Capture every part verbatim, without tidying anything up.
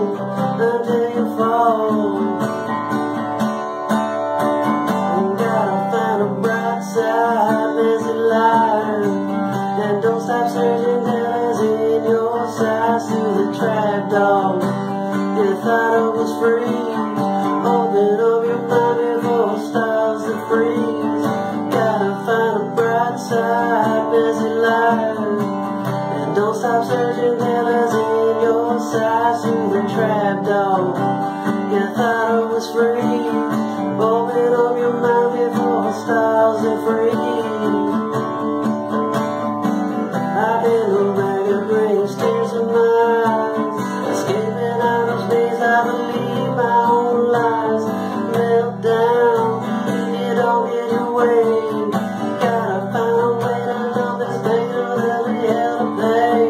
until you fall. Gotta find a bright side, busy life, and don't stop searching till it's in your sights. Through the trap dog, you thought it was free. Open up your mind before it starts to freeze. Gotta find a bright side, busy life, and don't stop searching till it's in your sights. Through the trap dog, you thought it was free. Open up your mind before it starts to freeze. I've been a bag of brings tears in my eyes, escaping out of space. I believe my own lies. Melt down, you don't get your way. Gotta find a way to love this pain that we have to pay.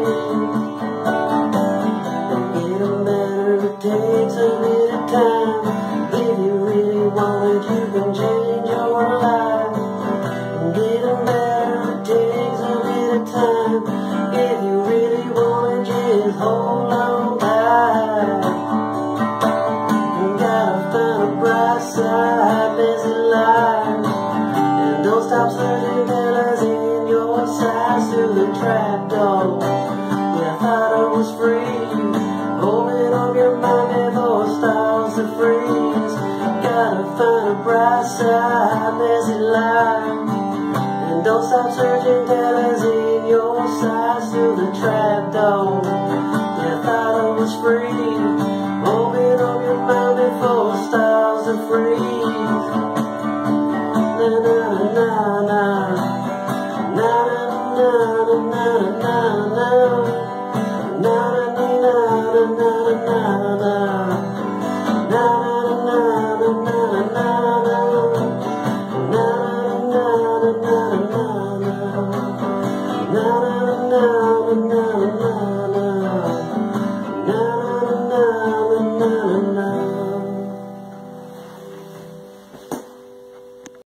And getting better, it takes a bit of time. If you really want it, you can change your life. And getting better, it takes a bit of time. If you really want it, just hold on tight. And gotta find a bright side, busy life, and don't stop searching till it's in your sights. Through the trap door, you thought it was free. Open up your mind before it starts to freeze. Gotta find a bright side, busy life, and don't stop searching till it's in your sights. Through the trap door, you thought it was free.